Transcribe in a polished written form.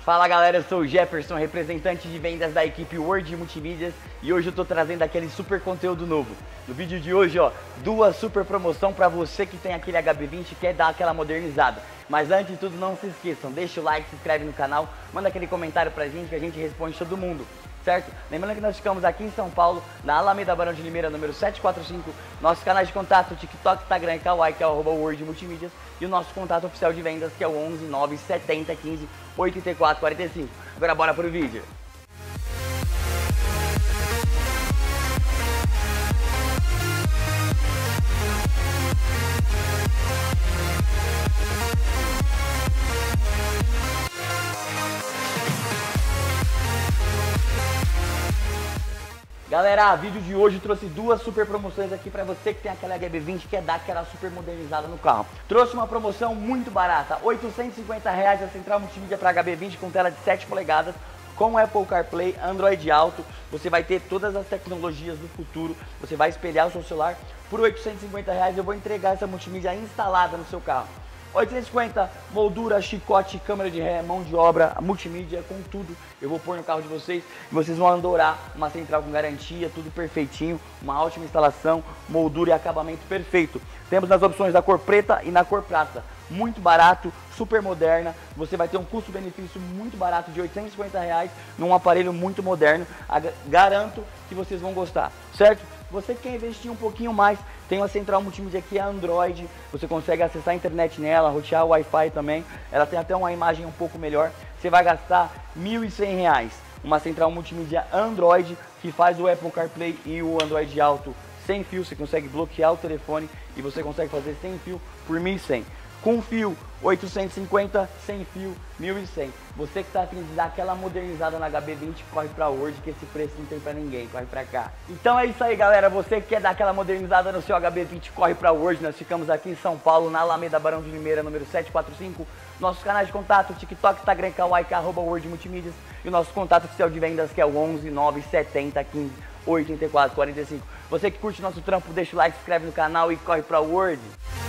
Fala galera, eu sou o Jefferson, representante de vendas da equipe Word Multimídias, e hoje eu tô trazendo aquele super conteúdo novo. No vídeo de hoje, ó, duas super promoção para você que tem aquele HB20 e quer dar aquela modernizada. Mas antes de tudo, não se esqueçam, deixa o like, se inscreve no canal, manda aquele comentário pra gente que a gente responde todo mundo, certo? Lembrando que nós ficamos aqui em São Paulo, na Alameda Barão de Limeira, número 745, nossos canais de contato, TikTok, Instagram e Kawaii, que é o @Word Multimídias, e o nosso contato oficial de vendas, que é o 11 9 70 15 84 45. Agora bora pro vídeo. Galera, vídeo de hoje trouxe duas super promoções aqui pra você que tem aquela HB20 e quer dar aquela super modernizada no carro. Trouxe uma promoção muito barata, R$ 850 a central multimídia para HB20 com tela de 7 polegadas, com Apple CarPlay, Android Auto. Você vai ter todas as tecnologias do futuro, você vai espelhar o seu celular. Por R$ 850 eu vou entregar essa multimídia instalada no seu carro. 850, moldura, chicote, câmera de ré, mão de obra, multimídia, com tudo. Eu vou pôr no carro de vocês e vocês vão adorar. Uma central com garantia, tudo perfeitinho, uma ótima instalação, moldura e acabamento perfeito. Temos nas opções da cor preta e na cor prata. Muito barato, super moderna. Você vai ter um custo-benefício muito barato de R$ 850 num aparelho muito moderno. Garanto que vocês vão gostar, certo? Você que quer investir um pouquinho mais, tem uma central multimídia que é Android, você consegue acessar a internet nela, rotear o Wi-Fi também, ela tem até uma imagem um pouco melhor. Você vai gastar R$ 1.100, uma central multimídia Android que faz o Apple CarPlay e o Android Auto sem fio, você consegue bloquear o telefone e você consegue fazer sem fio por R$ 1.100. Com fio, 850, sem fio, 1.100. Você que está afim de dar aquela modernizada na HB20, corre pra Word, que esse preço não tem pra ninguém, corre pra cá. Então é isso aí, galera, você que quer dar aquela modernizada no seu HB20, corre pra Word. Nós ficamos aqui em São Paulo, na Alameda Barão de Limeira, número 745. Nossos canais de contato, TikTok, Instagram, Kawaii, que é @Word Multimídias, e o nosso contato oficial de vendas, que é o 11 9 70 15 84 45. Você que curte nosso trampo, deixa o like, se inscreve no canal e corre pra Word.